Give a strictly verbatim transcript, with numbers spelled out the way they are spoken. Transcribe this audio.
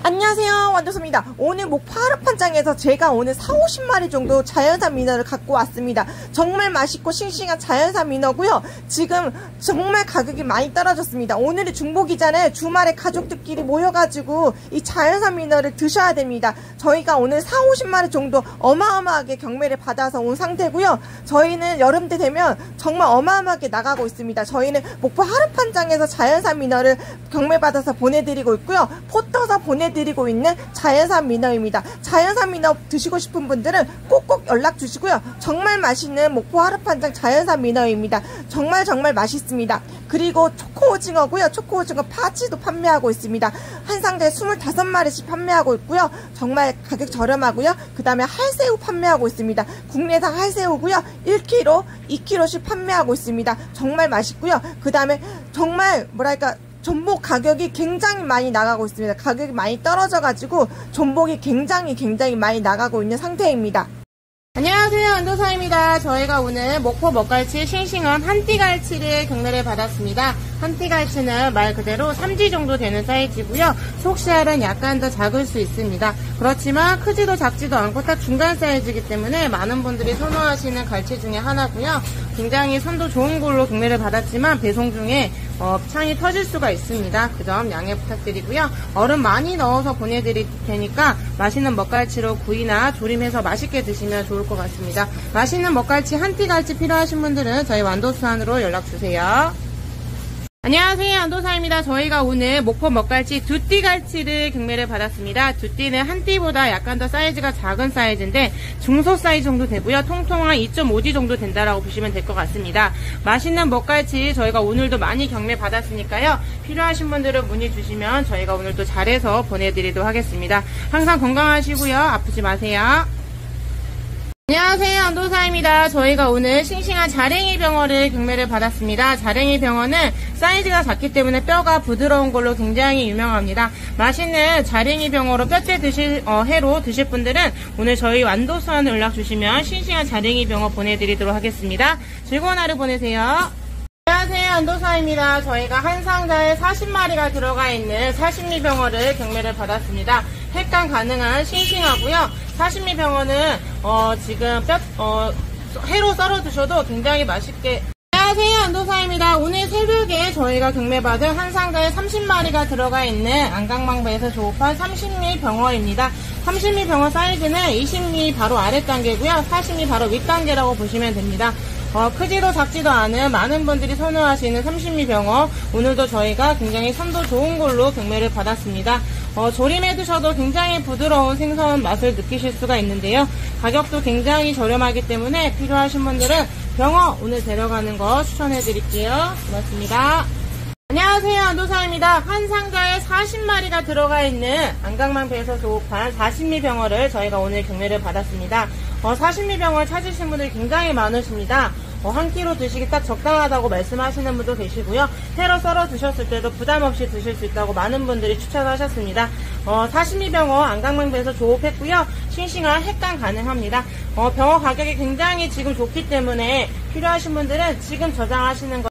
안녕하세요, 완도수입니다. 오늘 목포 하루판장에서 제가 오늘 사오십 마리 정도 자연산 민어를 갖고 왔습니다. 정말 맛있고 싱싱한 자연산 민어고요. 지금 정말 가격이 많이 떨어졌습니다. 오늘이 중복이잖아요. 주말에 가족들끼리 모여가지고 이 자연산 민어를 드셔야 됩니다. 저희가 오늘 사오십 마리 정도 어마어마하게 경매를 받아서 온 상태고요. 저희는 여름 때 되면 정말 어마어마하게 나가고 있습니다. 저희는 목포 하루판장에서 자연산 민어를 경매받아서 보내드리고 있고요. 포 떠서 보내드리고 드리고 있는 자연산 민어입니다. 자연산 민어 드시고 싶은 분들은 꼭꼭 연락 주시고요. 정말 맛있는 목포 하루판장 자연산 민어입니다. 정말 정말 맛있습니다. 그리고 초코 오징어고요. 초코 오징어 파치도 판매하고 있습니다. 한 상자에 스물다섯 마리씩 판매하고 있고요. 정말 가격 저렴하고요. 그 다음에 할새우 판매하고 있습니다. 국내산 할새우고요. 일 킬로그램, 이 킬로그램씩 판매하고 있습니다. 정말 맛있고요. 그 다음에 정말 뭐랄까 전복 가격이 굉장히 많이 나가고 있습니다. 가격이 많이 떨어져가지고 전복이 굉장히 굉장히 많이 나가고 있는 상태입니다. 안녕하세요, 안도사입니다. 저희가 오늘 목포 먹갈치 싱싱한 한띠갈치를 경매를 받았습니다. 한띠갈치는 말 그대로 삼 지 정도 되는 사이즈고요. 속시알은 약간 더 작을 수 있습니다. 그렇지만 크지도 작지도 않고 딱 중간 사이즈이기 때문에 많은 분들이 선호하시는 갈치 중에 하나고요. 굉장히 선도 좋은 걸로 경매를 받았지만 배송 중에 어, 창이 터질 수가 있습니다. 그 점 양해 부탁드리고요. 얼음 많이 넣어서 보내드릴 테니까 맛있는 먹갈치로 구이나 조림해서 맛있게 드시면 좋을 것 같습니다. 맛있는 먹갈치, 한띠갈치 필요하신 분들은 저희 완도수산으로 연락주세요. 안녕하세요, 안도사입니다. 저희가 오늘 목포 먹갈치 두띠갈치를 경매를 받았습니다. 두띠는 한띠보다 약간 더 사이즈가 작은 사이즈인데 중소 사이즈 정도 되고요. 통통한 이 점 오 지 정도 된다라고 보시면 될 것 같습니다. 맛있는 먹갈치 저희가 오늘도 많이 경매 받았으니까요. 필요하신 분들은 문의 주시면 저희가 오늘도 잘해서 보내드리도록 하겠습니다. 항상 건강하시고요. 아프지 마세요. 안녕하세요, 안도사입니다. 저희가 오늘 싱싱한 자랭이 병어를 경매를 받았습니다. 자랭이 병어는 사이즈가 작기 때문에 뼈가 부드러운 걸로 굉장히 유명합니다. 맛있는 자랭이 병어로 뼈째 드실 어, 회로 드실 분들은 오늘 저희 완도수산 연락 주시면 싱싱한 자랭이 병어 보내드리도록 하겠습니다. 즐거운 하루 보내세요. 안녕하세요, 안도사입니다. 저희가 한 상자에 사십 마리가 들어가 있는 사십리 병어를 경매를 받았습니다. 횟감 가능한 싱싱하고요. 사십리 병어는 어, 지금 뼈 어, 회로 썰어 드셔도 굉장히 맛있게. 안녕하세요, 안도사입니다. 오늘 새벽에 저희가 경매받은 한 상자에 삼십 마리가 들어가 있는 안강망배에서 조업한 삼십리 병어입니다. 삼십리 병어 사이즈는 이십리 바로 아래 단계고요. 사십리 바로 윗 단계라고 보시면 됩니다. 어, 크지도 작지도 않은 많은 분들이 선호하시는 삼십리 병어, 오늘도 저희가 굉장히 선도 좋은 걸로 경매를 받았습니다. 어, 조림해 드셔도 굉장히 부드러운 생선 맛을 느끼실 수가 있는데요. 가격도 굉장히 저렴하기 때문에 필요하신 분들은 병어 오늘 데려가는 거 추천해 드릴게요. 고맙습니다. 안녕하세요, 안도사입니다. 한 상자에 사십 마리가 들어가 있는 안강망배에서 조업한 사십리 병어를 저희가 오늘 경매를 받았습니다. 어, 사십리 병어 찾으신 분들이 굉장히 많으십니다. 어, 한 킬로그램 드시기 딱 적당하다고 말씀하시는 분도 계시고요. 회로 썰어 드셨을 때도 부담 없이 드실 수 있다고 많은 분들이 추천하셨습니다. 어, 사십리 병어 안강망배에서 조업했고요. 싱싱한 횟감 가능합니다. 어, 병어 가격이 굉장히 지금 좋기 때문에 필요하신 분들은 지금 저장하시는 거